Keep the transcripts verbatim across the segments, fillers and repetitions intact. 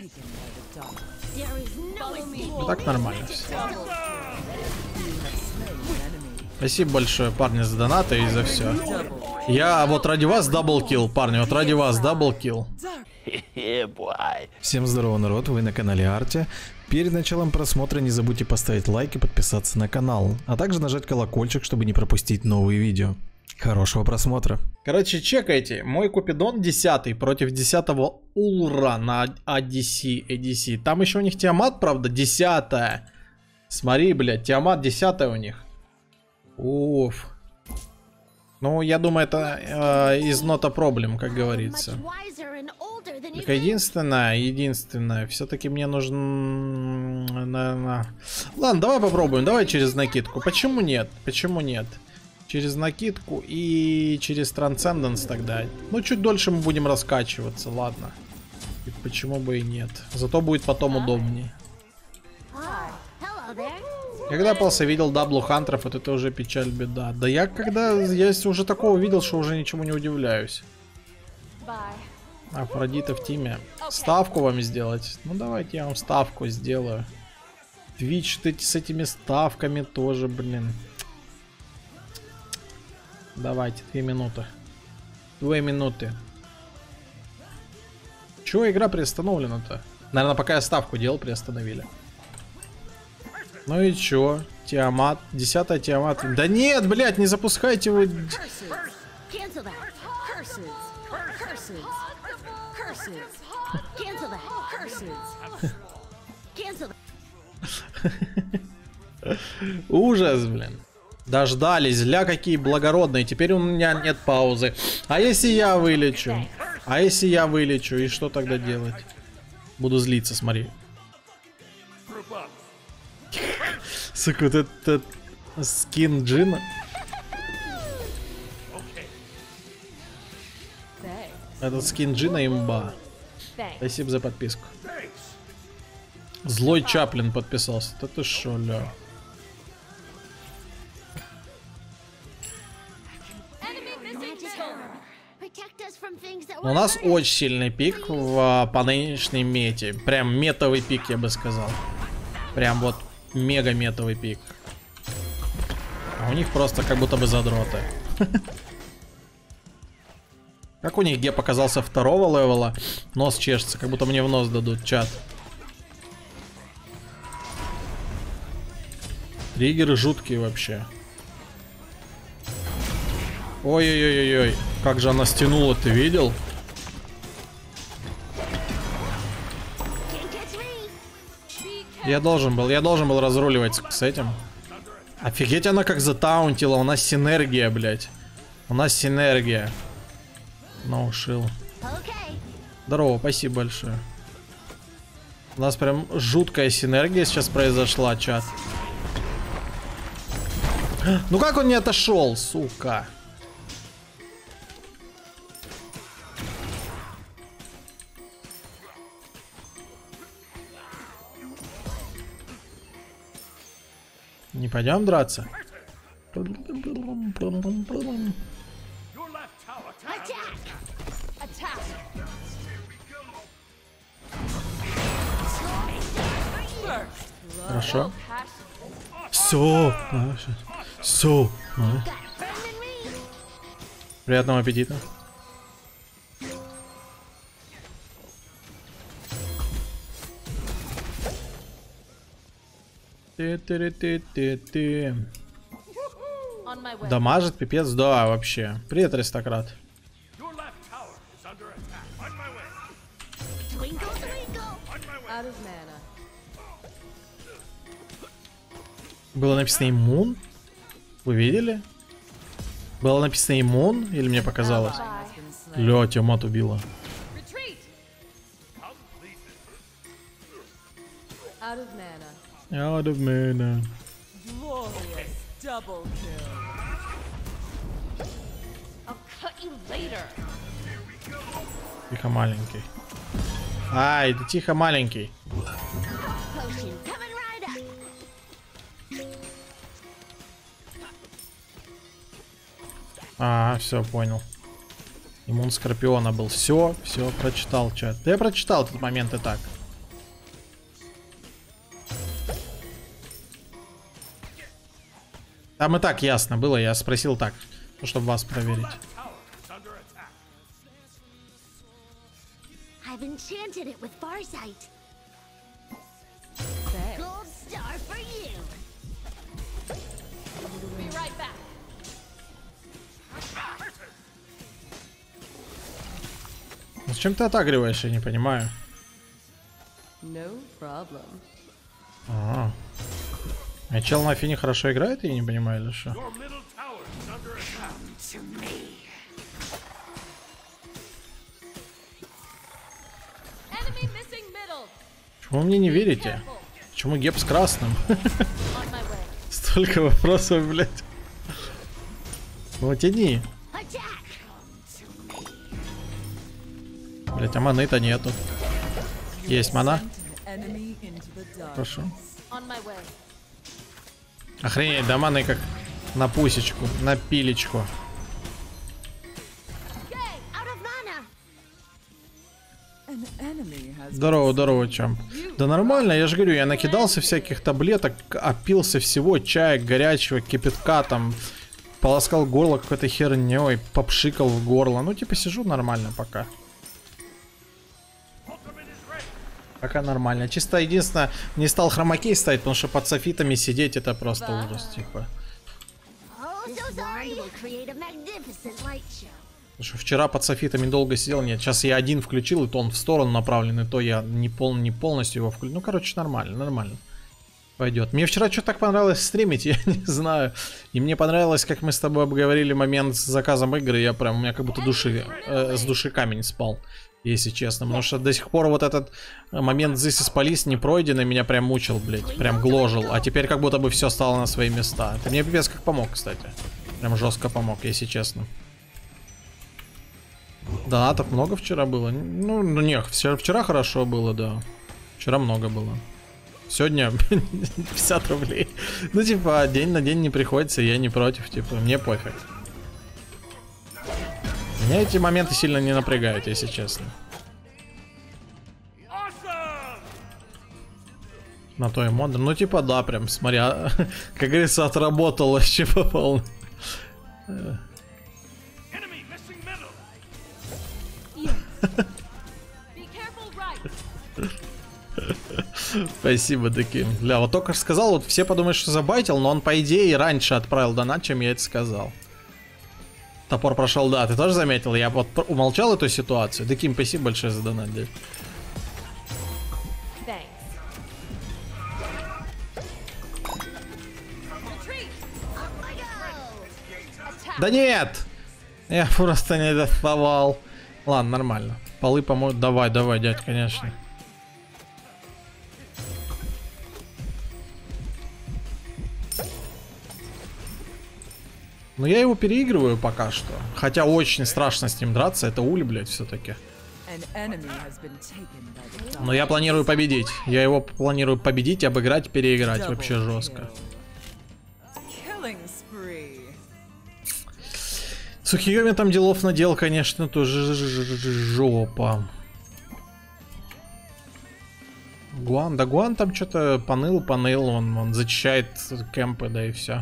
Ну так нормально все. Спасибо большое, парни, за донаты и за все. Я вот ради вас даблкил, парни, вот ради вас даблкил. Всем здорово, народ, вы на канале Арти. Перед началом просмотра не забудьте поставить лайк и подписаться на канал, а также нажать колокольчик, чтобы не пропустить новые видео. Хорошего просмотра. Короче, чекайте, мой Купидон десятый против десятого Улра на эй ди си, эй ди си. Там еще у них Тиамат, правда, десятая. Смотри, блядь, Тиамат десятая у них. Уф. Ну, я думаю, это э, is not a problem, как говорится. Только единственное, единственное, все-таки мне нужен... Наверное... Ладно, давай попробуем, давай через накидку. Почему нет? Почему нет? Через накидку и через Transcendence тогда. Ну, чуть дольше мы будем раскачиваться, ладно. И почему бы и нет? Зато будет потом удобнее. Когда просто видел даблу хантеров, вот это уже печаль, беда. Да я когда, я уже такого видел, что уже ничему не удивляюсь. Афродита в тиме. Ставку вам сделать? Ну давайте я вам ставку сделаю. Твич с этими ставками тоже, блин. Давайте, две минуты. Две минуты. Чего игра приостановлена-то? Наверное, пока я ставку делал, приостановили. Ну и чё? Тиамат. Десятая Тиамат. Да нет, блядь, не запускайте вы. Ужас, блин. Дождались, ля какие благородные. Теперь у меня нет паузы. А если я вылечу? А если я вылечу? И что тогда делать? Буду злиться, смотри. Сука, вот этот скин Джина. Этот скин Джина имба. Спасибо за подписку. Злой Чаплин подписался. Да ты шо, ля. У нас очень сильный пик в, по нынешней мете. Прям метовый пик, я бы сказал. Прям вот мега метовый пик. А у них просто как будто бы задроты. Как у них Ге показался второго левела? Нос чешется, как будто мне в нос дадут, чат. Триггеры жуткие вообще. Ой-ой-ой-ой, как же она стянула, ты видел? Я должен был, я должен был разруливать с этим. Офигеть, она как затаунтила, у нас синергия, блядь. У нас синергия. No shield. Здорово, спасибо большое. У нас прям жуткая синергия сейчас произошла, чат. Ну как он не отошел, сука? Не пойдем драться? Хорошо. Все. Все. Приятного аппетита. Ты-ты-ты-ты-ты. Дамажит пипец, да, вообще. Привет, аристократ. Было написано иммун? Вы видели? Было написано иммун? Или мне показалось? Ля, Тиамат убила. Out of mana. Тихо, маленький. Ай, да тихо, маленький. А, все, понял. Иммун Скорпиона был. Все, все, прочитал чат. Да я прочитал этот момент и так. Там и так ясно было, я спросил так, ну, чтобы вас проверить. I've enchanted it with Farsight. Gold star for you. Be right back. Ну, с чем ты отагриваешь, я не понимаю. No problem. А, а чел на Афине хорошо играет, я не понимаю, или что? Enemy missing middle. Почему вы мне не верите? Почему геп с красным? On my way. Столько вопросов, блядь. Ну, тяни. Attack. Блять, а маны-то нету. Есть мана? Хорошо. On my way. Охренеть, да маны как на пусечку, на пилечку. Okay, out of mana. Здорово, здорово, чамп. Да нормально, я же говорю, я накидался всяких таблеток, опился всего, чая горячего, кипятка там, полоскал горло какой-то херней, попшикал в горло. Ну, типа, сижу нормально пока. Пока нормально. Чисто единственное, не стал хромакей ставить, потому что под софитами сидеть это просто ужас, типа. Oh, so sorry. Will create a magnificent light show. Потому что вчера под софитами долго сидел, нет, сейчас я один включил, и то он в сторону направлен, и то я не, пол, не полностью его включил. Ну, короче, нормально, нормально. Пойдет. Мне вчера что-то так понравилось стримить, я не знаю. И мне понравилось, как мы с тобой обговорили момент с заказом игры, я прям, у меня как будто души, э, с души камень спал, если честно. Потому что до сих пор вот этот момент This is Police не пройденный меня прям мучил, блядь, прям гложил. А теперь как будто бы все стало на свои места. Это мне пипец как помог, кстати. Прям жестко помог, если честно. Донатов много вчера было? Ну, ну нет, вчера, вчера хорошо было, да. Вчера много было. Сегодня пятьдесят рублей. Ну, типа, день на день не приходится, я не против, типа, мне пофиг. Меня эти моменты сильно не напрягают, если честно. На то и модно. Ну, типа, да, прям, смотря, как говорится, отработал вообще по полной. Спасибо, таким. Бля, вот только сказал, вот все подумают, что забайтил, но он, по идее, раньше отправил донат, чем я это сказал. Топор прошел, да, ты тоже заметил? Я вот умолчал эту ситуацию. Таким, спасибо большое за донат, дядь. Да нет! Я просто не доставал. Ладно, нормально. Полы помоют. Давай, давай, дядь, конечно. Но я его переигрываю пока что. Хотя очень страшно с ним драться. Это ули, блядь, все-таки. Но я планирую победить. Я его планирую победить, обыграть, переиграть. Вообще жестко. Сухиёми там делов надел, конечно, тоже жопа. Гуан, да Гуан там что-то поныл, поныл, он, он зачищает кемпы, да и все.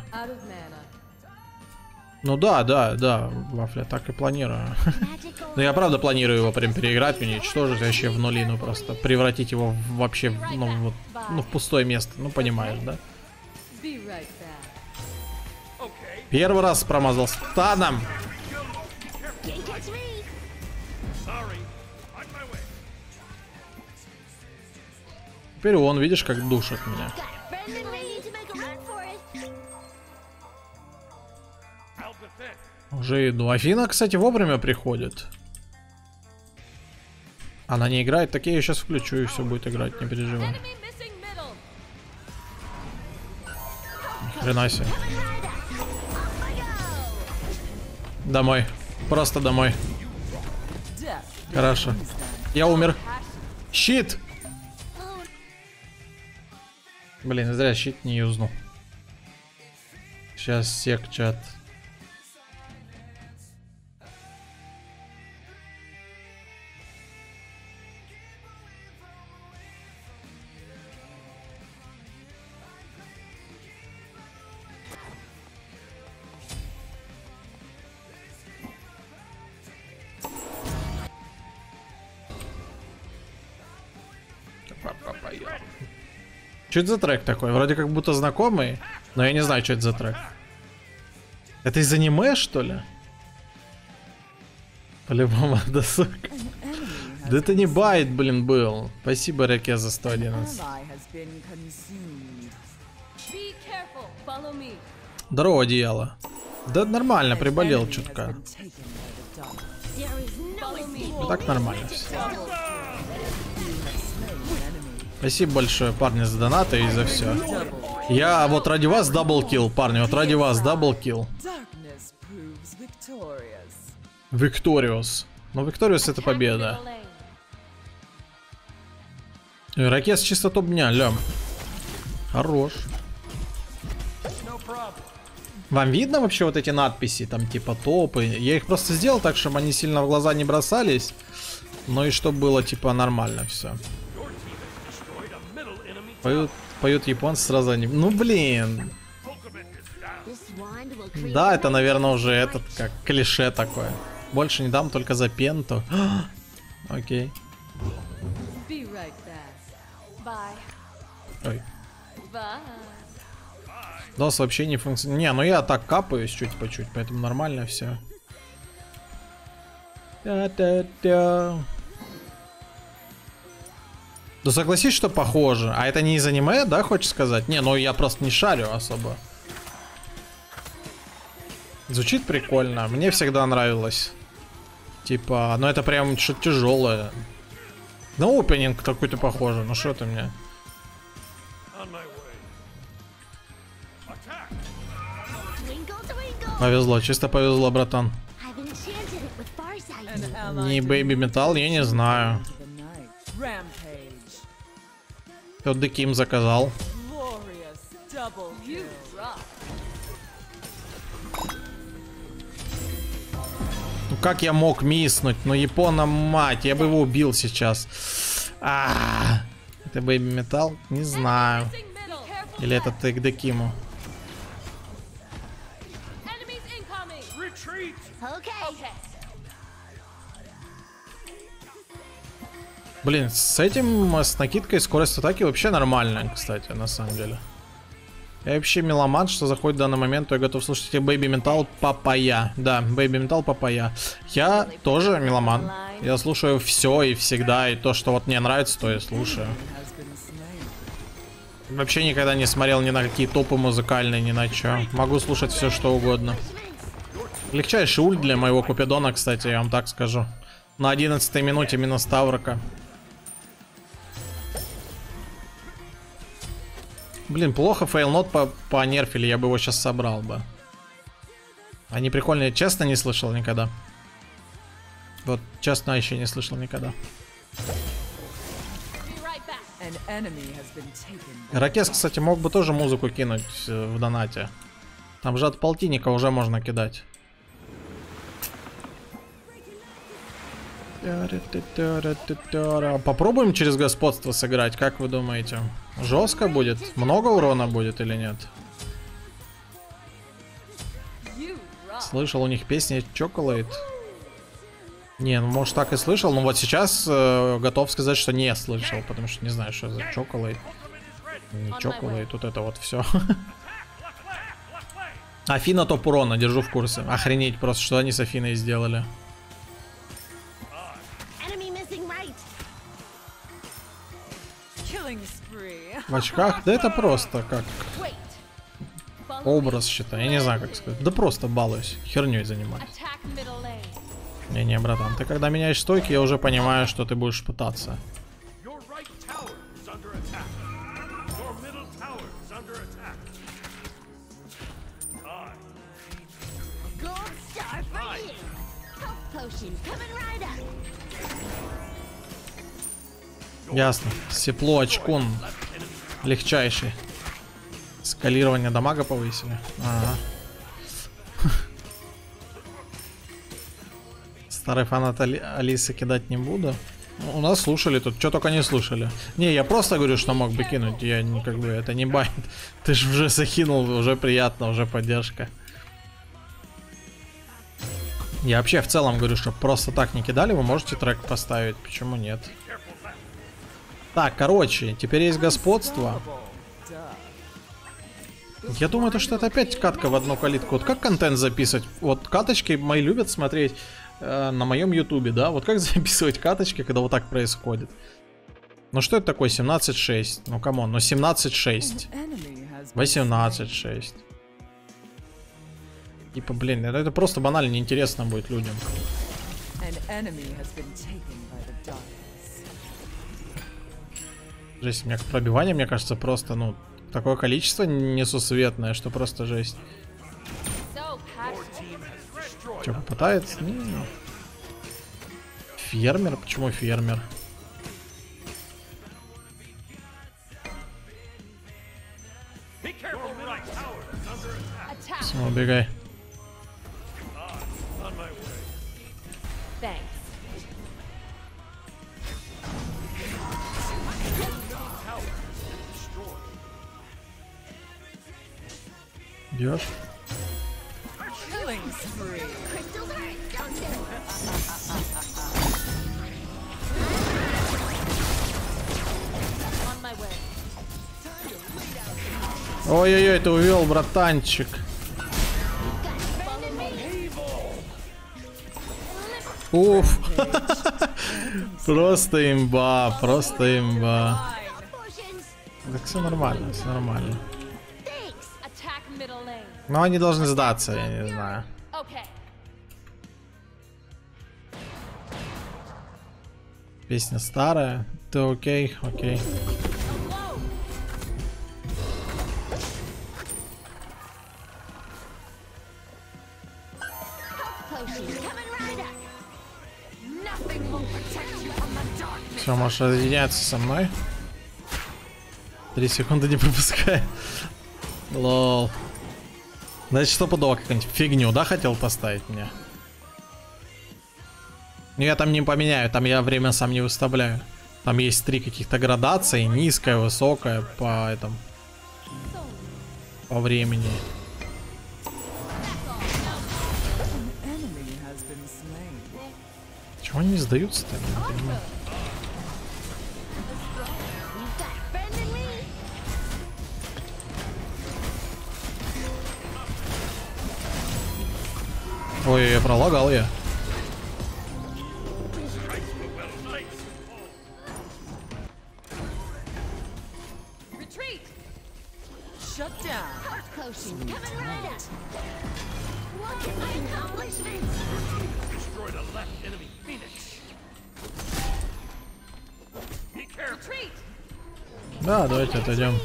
Ну да, да, да, Вафля, так и планирую. Но я правда планирую его прям переиграть, уничтожить вообще в нулину, просто превратить его в, вообще в, ну, вот, ну, в пустое место, ну понимаешь, да? Первый раз промазал станом. Теперь он, видишь, как душит меня. Уже иду. Афина, кстати, вовремя приходит. Она не играет, так я ее сейчас включу и все будет играть, не переживай. Хрена себе. Домой. Просто домой. Хорошо. Я умер. Щит! Блин, зря щит не юзнул. Сейчас сек чат. Fire. Что это за трек такой? Вроде как будто знакомый, но я не знаю, что это за трек. Это из аниме, что ли? По-любому, да сука. Да это не байт, блин, был. Спасибо, Реке, за сто одиннадцать. Здорово, одеяло. Да нормально, приболел чутка. Ну так нормально все. Спасибо большое, парни, за донаты и за все. Я вот ради вас даблкил, парни, вот ради вас даблкил. Викториус. Ну, Викториус это победа. Ракет чисто топ дня, лям. Хорош. Вам видно вообще вот эти надписи, там типа топы? Я их просто сделал так, чтобы они сильно в глаза не бросались. Ну и чтобы было типа нормально все. Поют, поют японцы сразу они... Ну блин. Да, это, наверное, уже этот, как клише такое. Больше не дам, только за пенту. Окей. Ой. Дос вообще не функционирует. Не, ну я так капаюсь чуть по чуть, поэтому нормально все. Да согласись, что похоже. А это не из аниме, да, хочешь сказать? Не, ну я просто не шарю особо. Звучит прикольно. Мне всегда нравилось. Типа, ну это прям что-то тяжелое. На опенинг какой-то похоже. Ну что ты мне? Повезло, чисто повезло, братан. Не Baby Metal, я не знаю. Кто Деким заказал? Ну как я мог миснуть? Ну Япона мать, я бы его убил сейчас. А-а-а. Это Baby Metal? Не знаю. Или это ты к Декиму? Блин, с этим, с накидкой скорость атаки вообще нормальная, кстати, на самом деле. Я вообще меломан, что заходит в данный момент, то я готов слушать Baby Metal Папая. Да, Baby Metal Папая. Я тоже меломан. Я слушаю все и всегда, и то, что вот мне нравится, то я слушаю. Вообще никогда не смотрел ни на какие топы музыкальные, ни на что. Могу слушать все, что угодно. Легчайший ульт для моего Купидона, кстати, я вам так скажу. На одиннадцатой минуте минус Таврока. Блин, плохо фейлнот по понерфили, я бы его сейчас собрал бы. Они прикольные, честно не слышал никогда. Вот, честно, еще не слышал никогда. Ракес, кстати, мог бы тоже музыку кинуть в донате. Там же от полтинника уже можно кидать. Попробуем через господство сыграть, как вы думаете? Жестко будет? Много урона будет или нет? Слышал у них песни Chocolate. Не, ну может так и слышал, но вот сейчас э, готов сказать, что не слышал, потому что не знаю, что за Chocolate. Не Chocolate, тут это вот все. Афина топ урона, держу в курсе. Охренеть просто, что они с Афиной сделали. В очках? Да это просто как образ, считай. Я не знаю, как сказать. Да просто балуюсь. Херней занимаюсь. Не-не, братан, ты когда меняешь стойки, я уже понимаю, что ты будешь пытаться. Ясно. Сепло очкун. Легчайший. Скалирование дамага повысили. Ага. Старый фанат Али Алисы кидать не буду. У нас слушали тут, что только не слушали. Не, я просто говорю, что мог бы кинуть. Я не как бы, это не байт. Ты же уже закинул, уже приятно, уже поддержка. Я вообще в целом говорю, что просто так не кидали, вы можете трек поставить. Почему нет? Так, короче, теперь есть господство. Я думаю, то, что это опять катка в одну калитку. Вот как контент записывать? Вот каточки мои любят смотреть э, на моем ютубе, да? Вот как записывать каточки, когда вот так происходит? Ну что это такое? семнадцать шесть. Ну камон, ну семнадцать шесть. восемнадцать шесть. Типа, блин, это, это просто банально неинтересно будет людям. Жесть, у меня пробивание, мне кажется, просто, ну, такое количество несусветное, что просто жесть. Что, попытается? Не-не-не. Фермер? Почему фермер? Все, убегай. Идешь? Ой-ой-ой, ты увел, братанчик. Уф. Просто имба, просто имба. Так все нормально, все нормально. Но они должны сдаться, я не знаю. Песня старая. Ты окей, окей. Все, можешь разъединяться со мной. Три секунды не пропускай. Лол. Значит, стопудово какую-нибудь фигню, да, хотел поставить мне? Ну, я там не поменяю, там я время сам не выставляю. Там есть три каких-то градации, низкая, высокая, по этому. По времени. Чего они не сдаются-то? Не понимаю. Ой, я пролагал я. Да, давайте отойдем.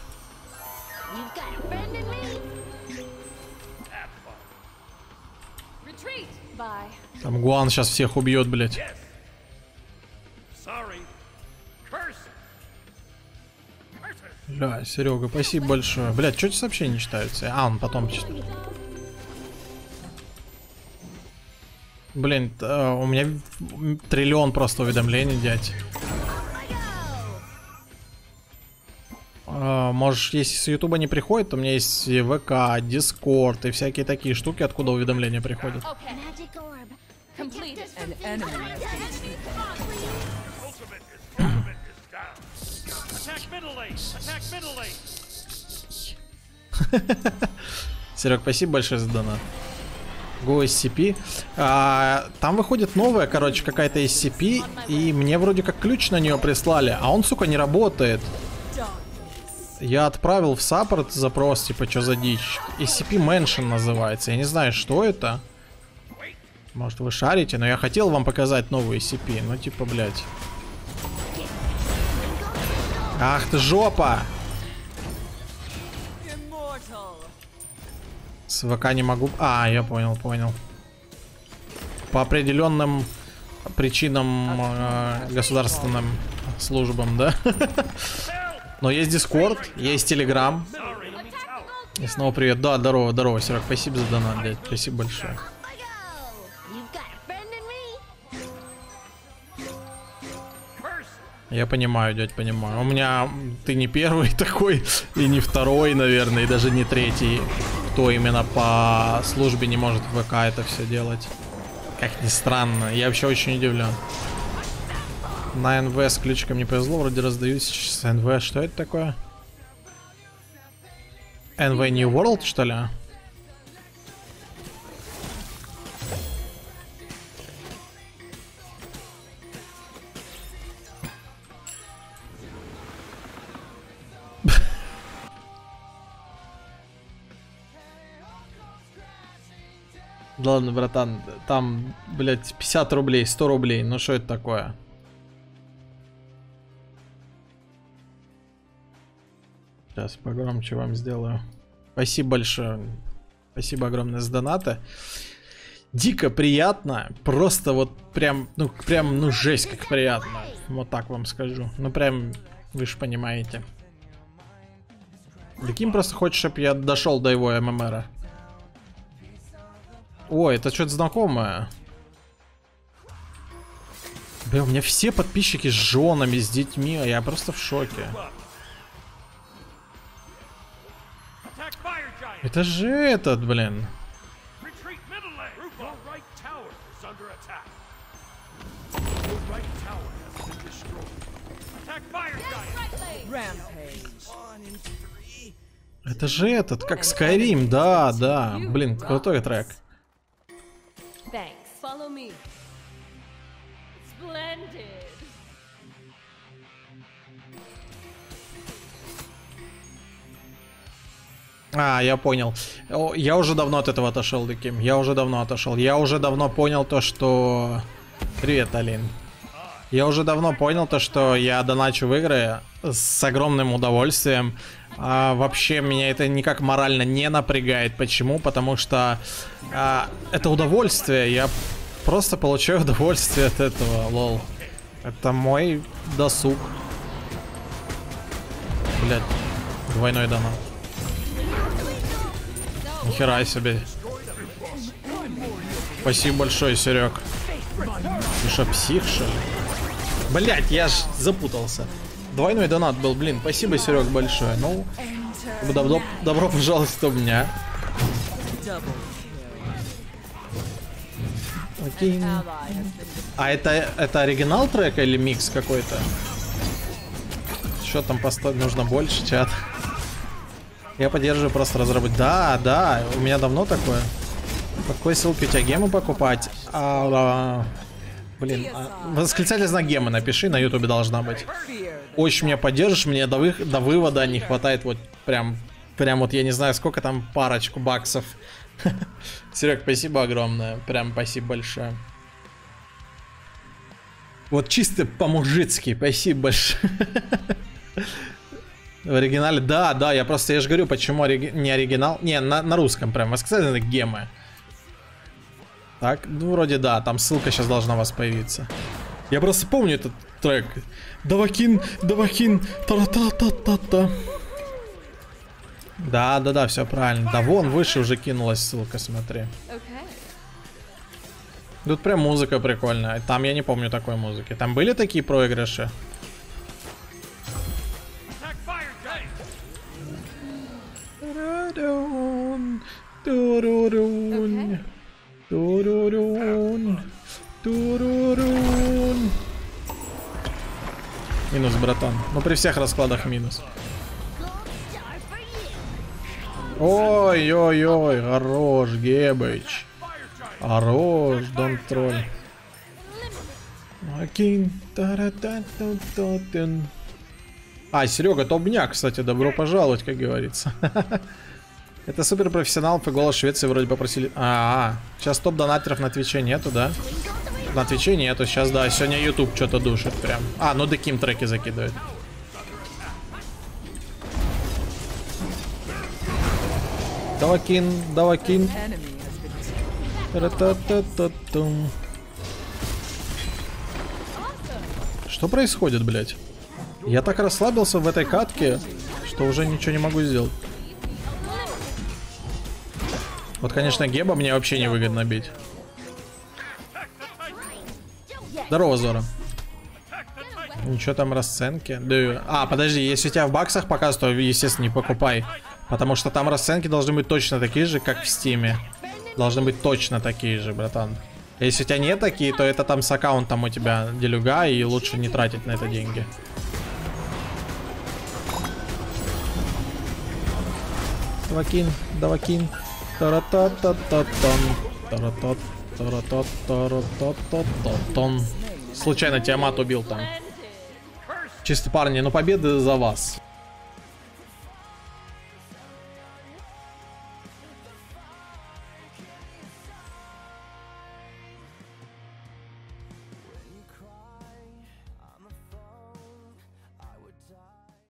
Там Гуан сейчас всех убьет, блядь. Бля, Серега, спасибо большое. Блядь, что эти сообщения не читаются? А, он потом читает. Блин, у меня триллион просто уведомлений, дядь. Можешь, если с Ютуба не приходит, то у меня есть ВК, Дискорд и всякие такие штуки, откуда уведомления приходят. Серег, спасибо большое за донат. Go эс си пи. А, там выходит новая, короче, какая-то эс си пи, и мне вроде как ключ на нее прислали, а он, сука, не работает. Я отправил в саппорт запрос, типа, что за дичь. эс си пи Mansion называется. Я не знаю, что это. Может, вы шарите, но я хотел вам показать новую эс си пи. Ну, типа, блядь. Ах ты жопа! С ВК не могу... А, я понял, понял. По определенным причинам э, государственным службам, да? Но есть Дискорд, есть Телеграм. И снова привет. Да, здорово, здорово, Серег. Спасибо за донат, дядь. Спасибо большое. Я понимаю, дядь, понимаю. У меня ты не первый такой, и не второй, наверное, и даже не третий, кто именно по службе не может в ВК это все делать. Как ни странно. Я вообще очень удивлен. На эн вэ с ключиком не повезло, вроде раздают сейчас эн вэ. Что это такое? эн вэ New World, что ли? Да ладно, братан, там, блядь, пятьдесят рублей, сто рублей, ну что это такое? Сейчас погромче вам сделаю. Спасибо большое. Спасибо огромное за донаты. Дико приятно. Просто вот прям, ну прям, ну жесть как приятно. Вот так вам скажу. Ну прям, вы же понимаете. Каким просто хочешь, чтобы я дошел до его эм эм эр? Ой, это что-то знакомое. Бля, у меня все подписчики с женами, с детьми, а я просто в шоке. Это же этот, блин. Это же этот, как Skyrim, да, да. Блин, крутой трек. Follow me. Splendid. А, я понял. О, я уже давно от этого отошел, таким. Я уже давно отошел. Я уже давно понял то, что... Привет, Алин. Я уже давно понял то, что я доначу в игры с огромным удовольствием. А, вообще меня это никак морально не напрягает. Почему? Потому что а, это удовольствие. Я просто получаю удовольствие от этого, лол. Это мой досуг. Блядь, двойной донат. Нихера себе. Спасибо большое, Серег. Ты что, псих, что ли? Блять, я ж запутался. Двойной донат был, блин. Спасибо, Серег, большое. Ну, добро, добро пожаловать у меня. Окей. А это, это оригинал трека или микс какой-то? Что там поставить? Нужно больше, чат. Я поддерживаю просто разработчик. Да, да, у меня давно такое. По какой ссылке у тебя гемы покупать? А, а, блин, а, восклицательный знак гемы напиши, на ютубе должна быть. Очень меня поддержишь, мне до, вы, до вывода не хватает вот прям, прям вот я не знаю сколько там, парочку баксов. Серег, спасибо огромное, прям спасибо большое. Вот чисто по-мужицки, спасибо большое. В оригинале, да, да, я просто, я же говорю, почему ориги... не оригинал, не, на, на русском прям, восклицательные гемы. Так, ну вроде да, там ссылка сейчас должна у вас появиться. Я просто помню этот трек. Давакин, Давакин, та-та-та-та-та. Да, да, да, все правильно. Да вон выше уже кинулась ссылка, смотри. Тут прям музыка прикольная. Там я не помню такой музыки. Там были такие проигрыши? Турурун, турурун, турурун. Минус, братан. Ну при всех раскладах минус. Ой-ой-ой, хорош, Гебыч. Хорош, дон тролль. А, Серега, топ-дня, кстати, добро пожаловать, как говорится. Это супер профессионал, и голос Швеции вроде попросили. А, -а, -а. Сейчас топ-донатеров на Твиче нету, да? На Твиче нету, сейчас, да, сегодня YouTube что-то душит прям. А, ну Деким треки закидывает. Давакин, Давакин. Что происходит, блядь? Я так расслабился в этой катке, что уже ничего не могу сделать. Вот, конечно, Геба мне вообще не выгодно бить. Здорово, Зора. Ничего там расценки. Да. А, подожди, если у тебя в баксах показывают, то, естественно, не покупай. Потому что там расценки должны быть точно такие же, как в Стиме. Должны быть точно такие же, братан. Если у тебя нет такие, то это там с аккаунтом у тебя делюга, и лучше не тратить на это деньги. Давакин, давакин. Тарататататон. Таратат, таратат, тарататататон. Случайно Тиамат убил там. Чисто, парни, ну победы за вас.